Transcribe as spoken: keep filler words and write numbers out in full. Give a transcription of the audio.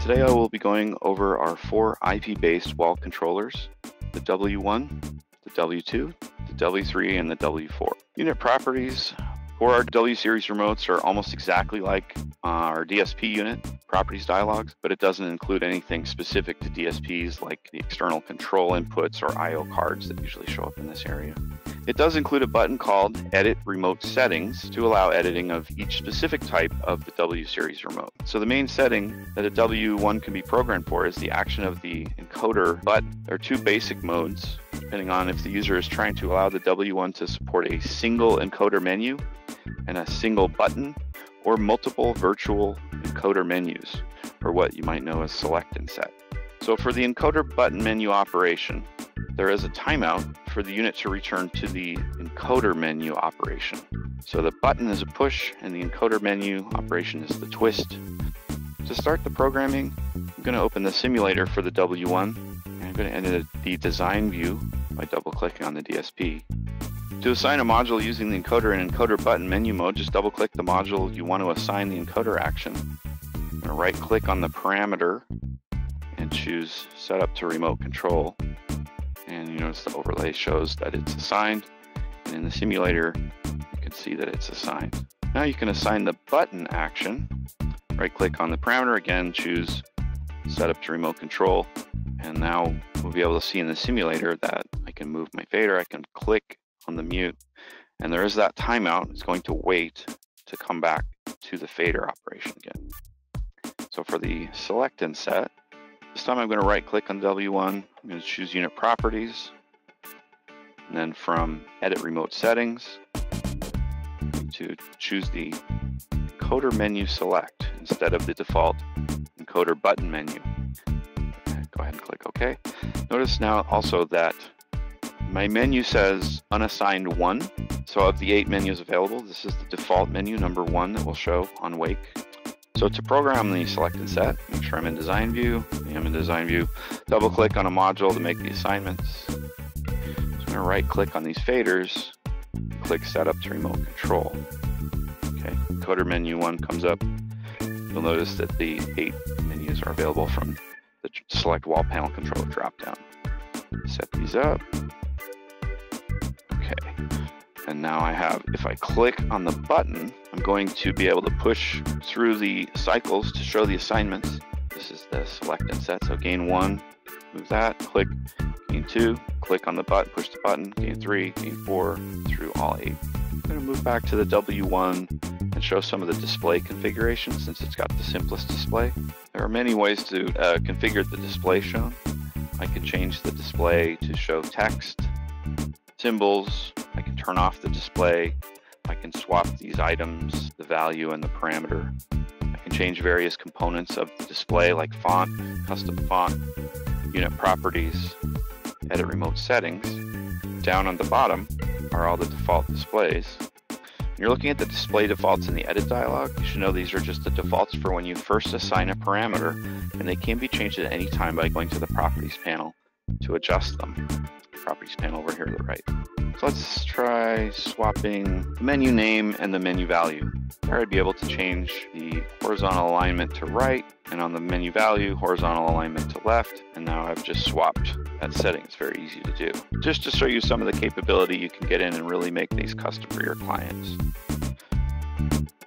Today I will be going over our four I P-based wall controllers, the W one, the W two, the W three, and the W four. Unit properties for our W series remotes are almost exactly like our D S P unit properties dialogues, but it doesn't include anything specific to D S Ps like the external control inputs or I O cards that usually show up in this area. It does include a button called Edit Remote Settings to allow editing of each specific type of the W series remote. So the main setting that a W one can be programmed for is the action of the encoder, but there are two basic modes depending on if the user is trying to allow the W one to support a single encoder menu and a single button, or multiple virtual encoder menus, or what you might know as select and set. So for the encoder button menu operation, there is a timeout for the unit to return to the encoder menu operation. So the button is a push and the encoder menu operation is the twist. To start the programming, I'm going to open the simulator for the W one, and I'm going to enter the design view by double-clicking on the D S P. To assign a module using the encoder and encoder button menu mode, just double-click the module you want to assign the encoder action. I'm going to right-click on the parameter and choose Set Up to Remote Control. And you notice the overlay shows that it's assigned. And in the simulator, you can see that it's assigned. Now you can assign the button action. Right-click on the parameter again, choose Set Up to Remote Control. And now we'll be able to see in the simulator that I can move my fader. I can click on the mute, and there is that timeout. It's going to wait to come back to the fader operation again. So for the select and set, this time I'm going to right click on W one, I'm going to choose unit properties, and then from edit remote settings to choose the encoder menu select instead of the default encoder button menu. Okay, go ahead and click OK. Notice now also that my menu says unassigned one. So of the eight menus available, this is the default menu number one that will show on wake. So to program the select and set, make sure I'm in design view. I'm in design view. Double click on a module to make the assignments. So I'm going to right click on these faders, click set up to remote control. Okay, encoder menu one comes up. You'll notice that the eight menus are available from the select wall panel controller dropdown. Set these up. And now I have, if I click on the button, I'm going to be able to push through the cycles to show the assignments. This is the select and set, so gain one, move that, click, gain two, click on the button, push the button, gain three, gain four, through all eight. I'm going to move back to the W one and show some of the display configuration since it's got the simplest display. There are many ways to uh, configure the display shown. I can change the display to show text, symbols. I can turn off the display. I can swap these items, the value and the parameter. I can change various components of the display like font, custom font, unit properties, edit remote settings. Down on the bottom are all the default displays. When you're looking at the display defaults in the edit dialog, you should know these are just the defaults for when you first assign a parameter, and they can be changed at any time by going to the properties panel to adjust them. Properties panel over here to the right. So let's try swapping the menu name and the menu value. There I'd be able to change the horizontal alignment to right, and on the menu value, horizontal alignment to left. And now I've just swapped that setting. It's very easy to do. Just to show you some of the capability you can get in and really make these custom for your clients.